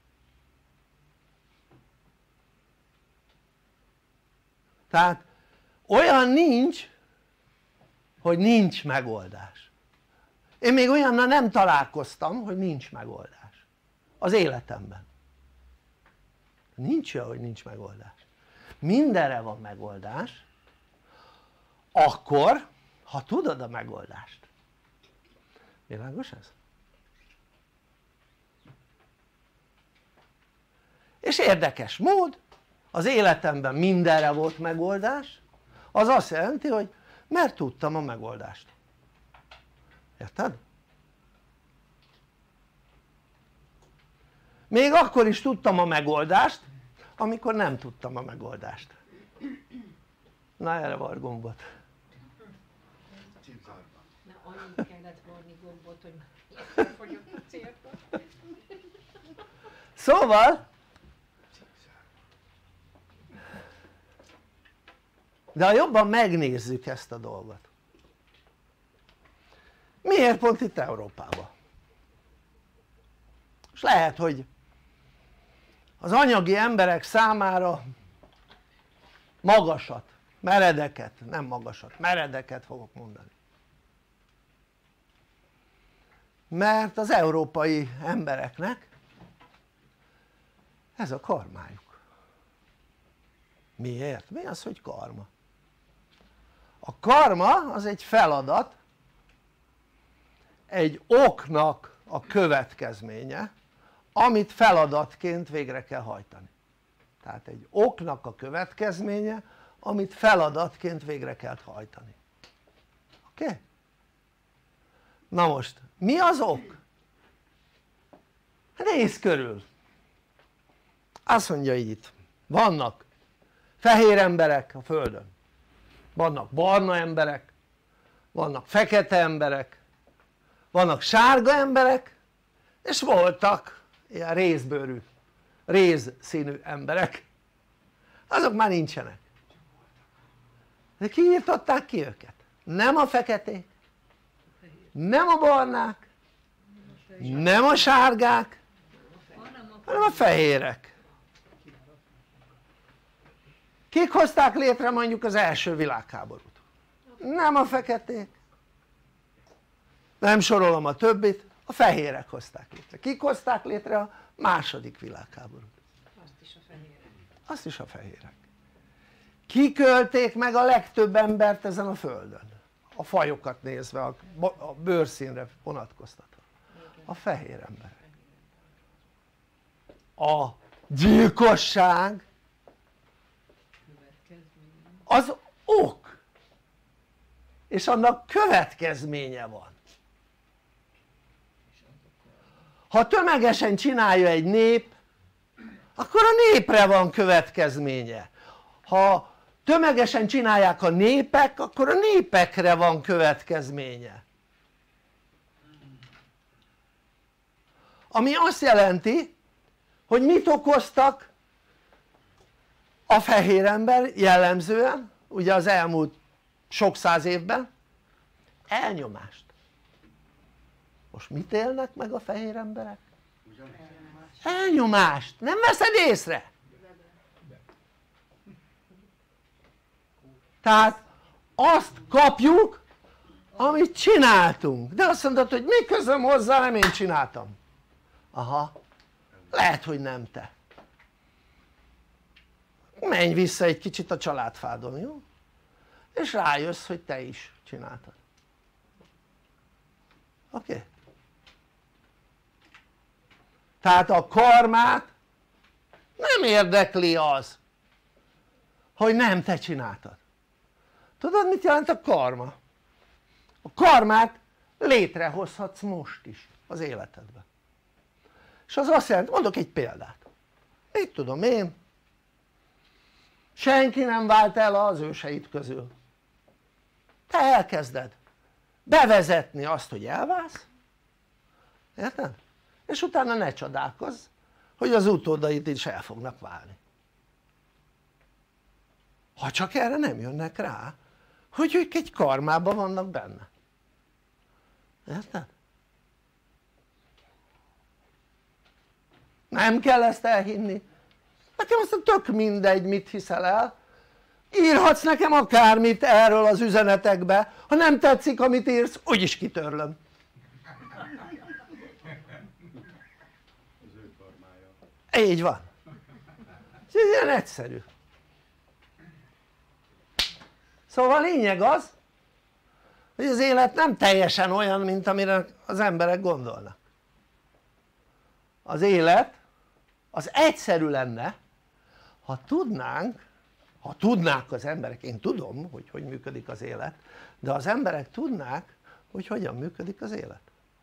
Tehát olyan nincs hogy nincs megoldás. Én még olyannal nem találkoztam hogy nincs megoldás az életemben. Nincs olyan hogy nincs megoldás, mindenre van megoldás akkor ha tudod a megoldást. Világos ez? És érdekes mód az életemben mindenre volt megoldás, az azt jelenti hogy mert tudtam a megoldást, érted? Még akkor is tudtam a megoldást amikor nem tudtam a megoldást. Na erre var gombot.
Na annyit kellett varni gombot hogy megfogyott a célba.
Szóval de ha jobban megnézzük ezt a dolgot, miért pont itt Európában? És lehet hogy az anyagi emberek számára magasat, meredeket, nem magasat, meredeket fogok mondani, mert az európai embereknek ez a karmájuk. Miért? Mi az hogy karma? A karma az egy feladat, egy oknak a következménye amit feladatként végre kell hajtani. Tehát egy oknak a következménye amit feladatként végre kell hajtani. Oké? Okay? Na most mi az ok? Nézz körül, azt mondja így itt vannak fehér emberek a földön, vannak barna emberek, vannak fekete emberek, vannak sárga emberek és voltak ilyen rézbőrű, rézszínű emberek, azok már nincsenek. De ki írtották ki őket? Nem a feketék, nem a barnák, nem a sárgák, hanem a fehérek. Kik hozták létre mondjuk az első világháborút? Nem a feketék, nem sorolom a többit, a fehérek hozták létre. Kik hozták létre a második világháborút?
Azt is a fehérek.
Azt is a fehérek. Kik ölték meg a legtöbb embert ezen a földön? A fajokat nézve, a bőrszínre vonatkoztatva. A fehér emberek. a gyilkosság az ok, és annak következménye van. Ha tömegesen csinálja egy nép, akkor a népre van következménye. Ha tömegesen csinálják a népek, akkor a népekre van következménye. Ami azt jelenti, hogy mit okoztak a fehér ember jellemzően, ugye az elmúlt sok száz évben? Elnyomást. Most mit élnek meg a fehér emberek? Elnyomást. Nem veszed észre? Tehát azt kapjuk, amit csináltunk, de azt mondod, hogy mi közöm hozzá, nem én csináltam. Aha, lehet, hogy nem te. Menj vissza egy kicsit a családfádon, jó? És rájössz, hogy te is csináltad. Oké? Okay? Tehát a karmát nem érdekli az, hogy nem te csináltad. Tudod, mit jelent a karma? A karmát létrehozhatsz most is az életedben. És az azt jelenti, mondok egy példát. Mit tudom én, senki nem vált el az őseid közül. Te elkezded bevezetni azt, hogy elválsz, érted? És utána ne csodálkozz, hogy az utódaid is el fognak válni. Ha csak erre nem jönnek rá, hogy ők egy karmában vannak benne. Érted? Nem kell ezt elhinni. Nekem aztán tök mindegy, mit hiszel el. Írhatsz nekem akármit erről az üzenetekbe, ha nem tetszik, amit írsz, úgyis kitörlöm. Így van. Ez ilyen egyszerű. Szóval a lényeg az, hogy az élet nem teljesen olyan, mint amire az emberek gondolnak. Az élet az egyszerű lenne, ha tudnánk, ha tudnák az emberek, én tudom, hogy hogy működik az élet, de az emberek tudnák, hogy hogyan működik az élet.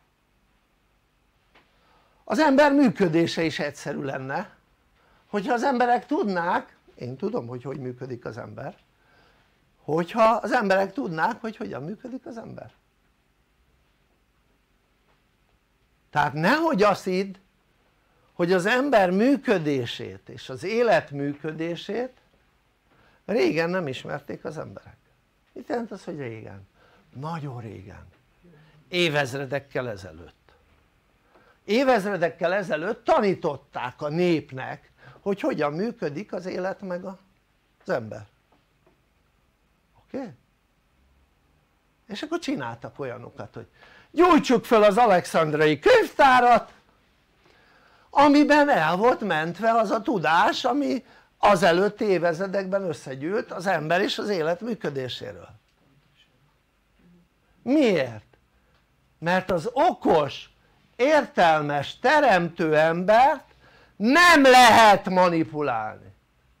Az ember működése is egyszerű lenne, hogyha az emberek tudnák, én tudom, hogy hogy működik az ember, hogyha az emberek tudnák, hogy hogyan működik az ember. Tehát nehogy azt hidd, hogy az ember működését és az élet működését régen nem ismerték az emberek. Mit jelent az, hogy régen? Nagyon régen. Évezredekkel ezelőtt. Évezredekkel ezelőtt tanították a népnek, hogy hogyan működik az élet meg az ember. Oké? Okay? És akkor csináltak olyanokat, hogy gyújtsuk fel az alexandriai könyvtárat, amiben el volt mentve az a tudás, ami azelőtt évezredekben összegyűlt az ember és az élet működéséről. Miért? Mert az okos, értelmes, teremtő embert nem lehet manipulálni.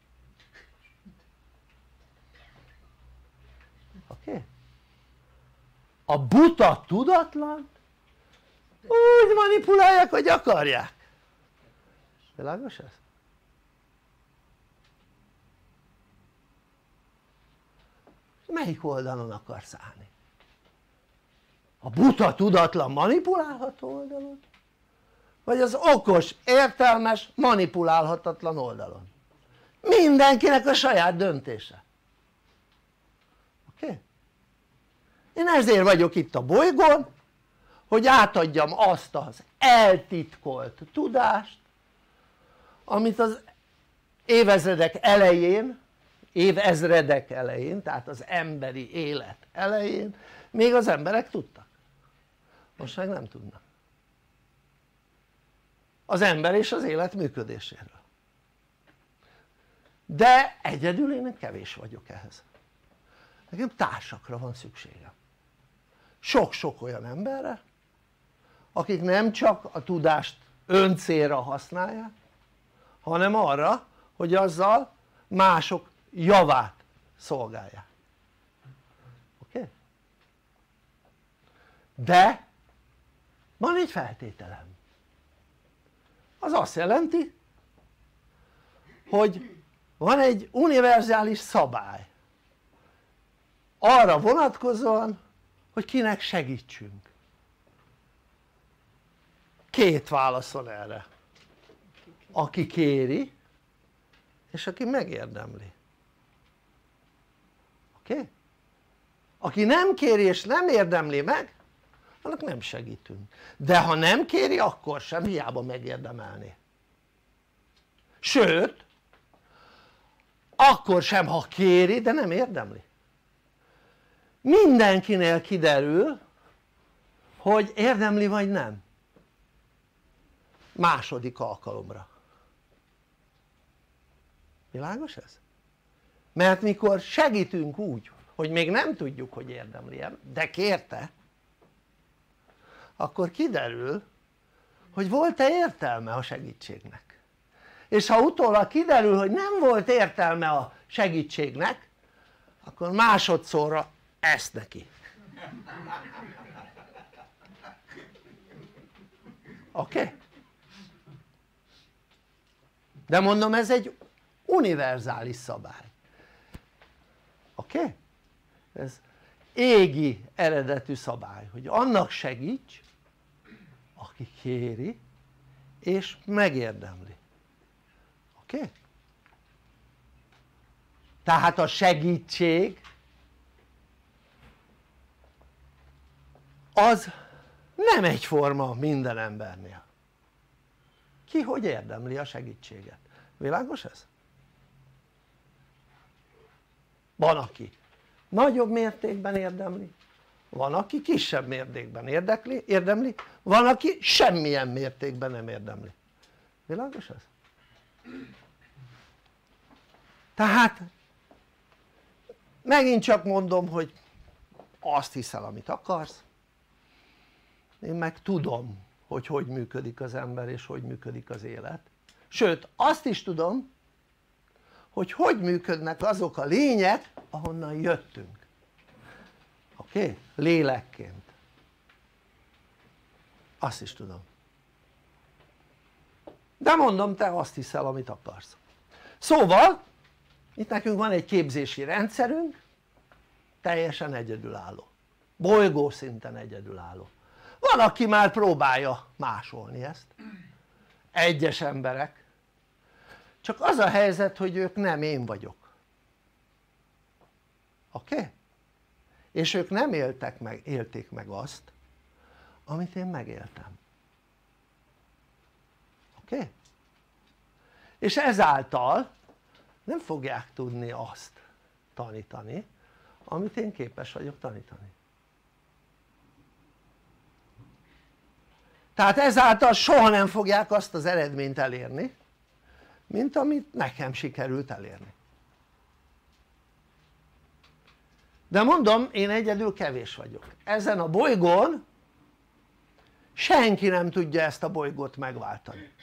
Oké? Okay? A buta tudatlan úgy manipulálják, hogy akarják. Világos ez? Melyik oldalon akarsz állni? A buta tudatlan manipulálható oldalon? Vagy az okos, értelmes, manipulálhatatlan oldalon? Mindenkinek a saját döntése. Oké? Okay? Én ezért vagyok itt a bolygón, hogy átadjam azt az eltitkolt tudást, amit az évezredek elején, évezredek elején, tehát az emberi élet elején még az emberek tudtak. Most meg nem tudnak. Az ember és az élet működéséről. De egyedül én kevés vagyok ehhez. Nekem társakra van szükségem. Sok-sok olyan emberre, akik nem csak a tudást öncélra használják, hanem arra hogy azzal mások javát szolgálják, oké? Okay? De van egy feltételem, az azt jelenti hogy van egy univerzális szabály arra vonatkozóan hogy kinek segítsünk. Két válasz van erre: aki kéri és aki megérdemli, oké? Okay? Aki nem kéri és nem érdemli meg, annak nem segítünk, de ha nem kéri akkor sem, hiába megérdemelni, sőt akkor sem ha kéri de nem érdemli. Mindenkinél kiderül hogy érdemli vagy nem második alkalomra. Világos ez? Mert mikor segítünk úgy hogy még nem tudjuk hogy érdemli-e de kérte, akkor kiderül hogy volt-e értelme a segítségnek, és ha utólag kiderül hogy nem volt értelme a segítségnek akkor másodszorra ezt neki, oké? Okay? De mondom ez egy univerzális szabály, oké? Okay? Ez égi eredetű szabály hogy annak segíts aki kéri és megérdemli, oké? Okay? Tehát a segítség az nem egyforma minden embernél, ki hogy érdemli a segítséget, világos ez? Van aki nagyobb mértékben érdemli, van aki kisebb mértékben érdekli, érdemli, van aki semmilyen mértékben nem érdemli, világos ez? Tehát megint csak mondom hogy azt hiszel amit akarsz, én meg tudom hogy hogy működik az ember és hogy működik az élet, sőt azt is tudom hogy hogy működnek azok a lények ahonnan jöttünk, oké? Okay? Lélekként azt is tudom, de mondom te azt hiszel amit akarsz. Szóval itt nekünk van egy képzési rendszerünk teljesen egyedülálló, bolygó szinten egyedülálló. Van aki már próbálja másolni ezt, egyes emberek, csak az a helyzet hogy ők nem én vagyok, oké? Okay? És ők nem éltek meg, élték meg azt amit én megéltem, oké? Okay? És ezáltal nem fogják tudni azt tanítani amit én képes vagyok tanítani, tehát ezáltal soha nem fogják azt az eredményt elérni mint amit nekem sikerült elérni. De mondom én egyedül kevés vagyok, ezen a bolygón senki nem tudja ezt a bolygót megváltani.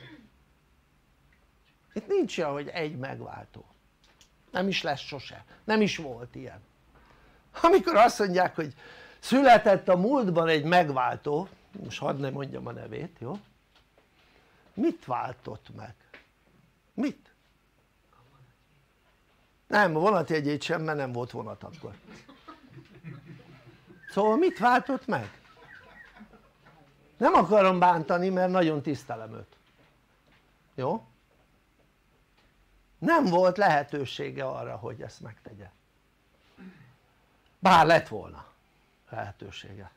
Itt nincs olyan hogy egy megváltó, nem is lesz sose, nem is volt ilyen. Amikor azt mondják hogy született a múltban egy megváltó, most hadd ne mondjam a nevét, jó? Mit váltott meg? Mit? Nem, a vonatjegyét sem, mert nem volt vonat akkor. Szóval mit váltott meg? Nem akarom bántani mert nagyon tisztelem őt, jó? Nem volt lehetősége arra hogy ezt megtegye, bár lett volna lehetősége.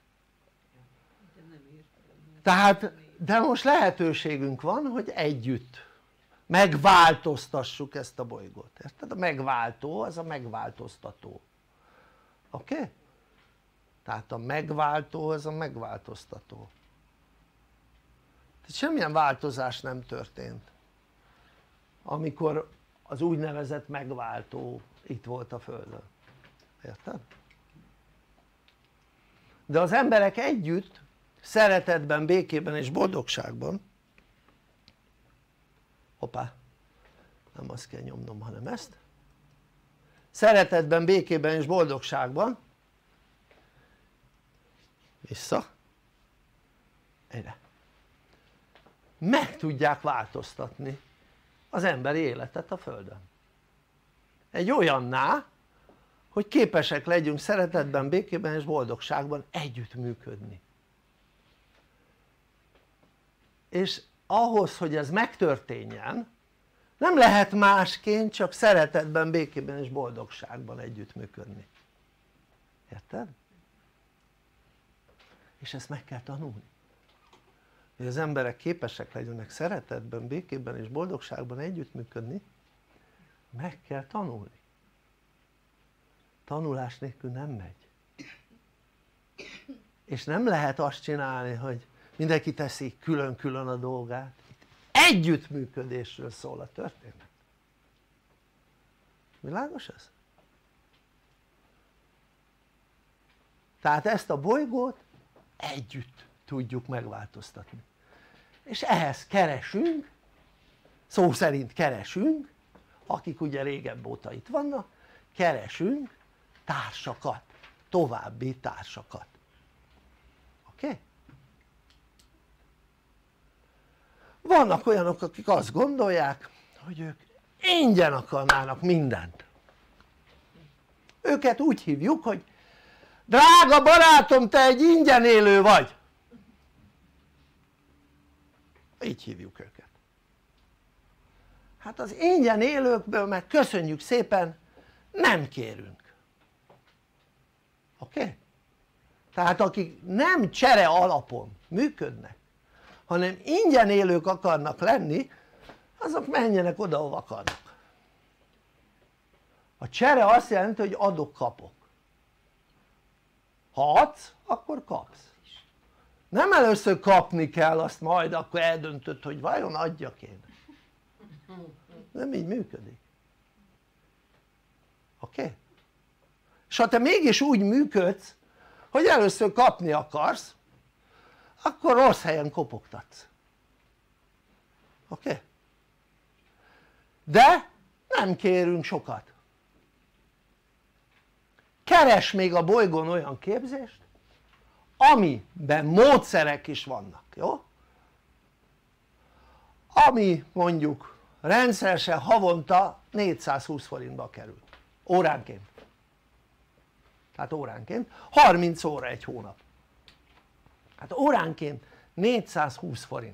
Tehát de most lehetőségünk van hogy együtt megváltoztassuk ezt a bolygót, érted? A megváltó az a megváltoztató, oké? Okay? Tehát a megváltó az a megváltoztató, tehát semmilyen változás nem történt amikor az úgynevezett megváltó itt volt a Földön, érted? De az emberek együtt szeretetben, békében és boldogságban, hoppá, nem azt kell nyomnom hanem ezt, szeretetben, békében és boldogságban, vissza, egyre, meg tudják változtatni az emberi életet a Földön egy olyanná, hogy képesek legyünk szeretetben, békében és boldogságban együttműködni. És ahhoz, hogy ez megtörténjen, nem lehet másként, csak szeretetben, békében és boldogságban együttműködni. Érted? És ezt meg kell tanulni, hogy az emberek képesek legyenek szeretetben, békében és boldogságban együttműködni, meg kell tanulni. Tanulás nélkül nem megy. És nem lehet azt csinálni, hogy mindenki teszi külön-külön a dolgát. Együttműködésről szól a történet. Világos ez? Tehát ezt a bolygót együtt tudjuk megváltoztatni. És ehhez keresünk, szó szerint keresünk, akik ugye régebb óta itt vannak, keresünk társakat, további társakat. Oké? Okay? Vannak olyanok, akik azt gondolják, hogy ők ingyen akarnának mindent. Őket úgy hívjuk, hogy drága barátom, te egy ingyen élő vagy. Így hívjuk őket. Hát az ingyen élőkből meg köszönjük szépen, nem kérünk. Oké? Okay? Tehát akik nem csere alapon működnek, hanem ingyen élők akarnak lenni, azok menjenek oda, ahova akarnak. A csere azt jelenti, hogy adok-kapok. Ha adsz, akkor kapsz. Nem először kapni kell, azt majd akkor eldöntöd, hogy vajon adjak én. Nem így működik. Oké? Okay? És ha te mégis úgy működsz, hogy először kapni akarsz, akkor rossz helyen kopogtatsz. Oké? Okay? De nem kérünk sokat. Keres még a bolygón olyan képzést, amiben módszerek is vannak, jó? Ami mondjuk rendszeresen havonta négyszázhúsz forintba kerül, óránként. Tehát óránként, harminc óra egy hónap. Hát óránként négyszázhúsz forint.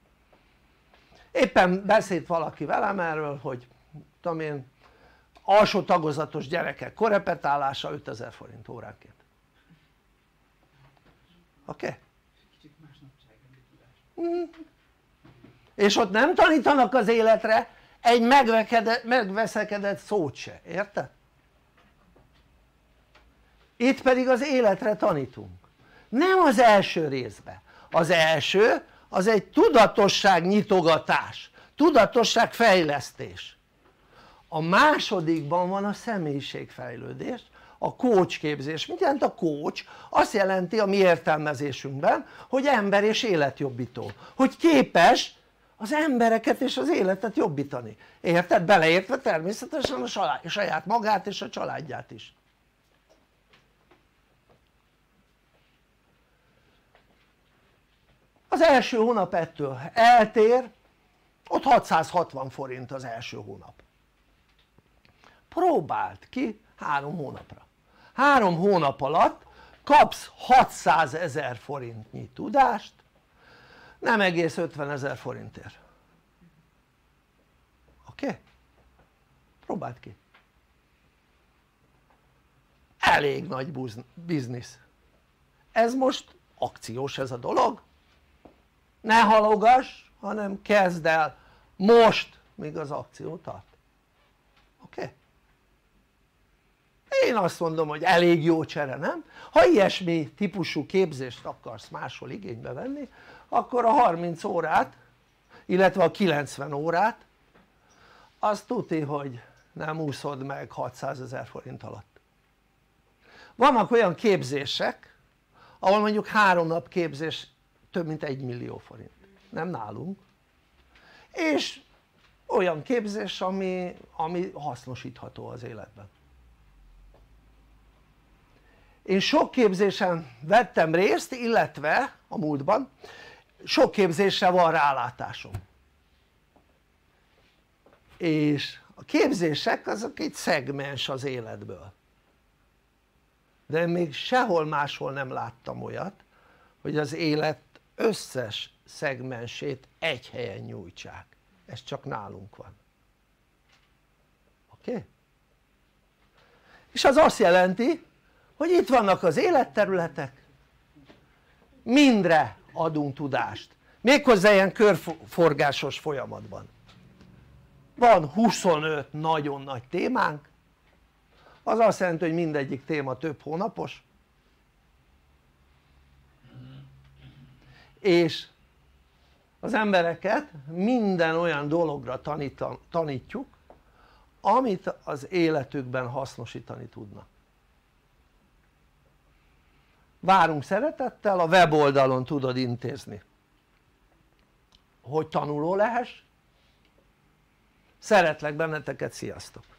Éppen beszélt valaki velem erről, hogy tudom én, alsó tagozatos gyerekek korepetálása ötezer forint óránként. Oké? Okay? Mm. És ott nem tanítanak az életre egy megveszekedett szót se, érted? Itt pedig az életre tanítunk, nem az első részben. Az első az egy tudatosság nyitogatás, tudatosság fejlesztés. A másodikban van a személyiségfejlődés, a coach képzés. Mit jelent a coach? Azt jelenti a mi értelmezésünkben, hogy ember és életjobbító, hogy képes az embereket és az életet jobbítani, érted? Beleértve természetesen a saját magát és a családját is. Az első hónap ettől eltér, ott hatszázhatvan forint az első hónap. Próbáld ki három hónapra. Három hónap alatt kapsz hatszázezer forintnyi tudást, nem egész ötvenezer forintért. Oké? Okay? Próbáld ki. Elég nagy biznisz. Ez most akciós ez a dolog. Ne halogass, hanem kezd el most, míg az akció tart. Oké? Okay? Én azt mondom, hogy elég jó csere, nem? Ha ilyesmi típusú képzést akarsz máshol igénybe venni, akkor a harminc órát, illetve a kilencven órát, azt tuti, hogy nem úszod meg hatszázezer forint alatt. Vannak olyan képzések, ahol mondjuk három nap képzés több mint egy millió forint, nem nálunk, és olyan képzés ami, ami hasznosítható az életben. Én sok képzésen vettem részt, illetve a múltban sok képzésre van rálátásom, és a képzések azok egy szegmens az életből, de én még sehol máshol nem láttam olyat hogy az élet összes szegmensét egy helyen nyújtsák, ez csak nálunk van, oké? Okay? És az azt jelenti hogy itt vannak az életterületek, mindre adunk tudást, méghozzá ilyen körforgásos folyamatban. Van huszonöt nagyon nagy témánk, az azt jelenti hogy mindegyik téma több hónapos, és az embereket minden olyan dologra tanítjuk amit az életükben hasznosítani tudnak. Várunk szeretettel, a weboldalon tudod intézni hogy tanuló lehess. Szeretlek benneteket, sziasztok!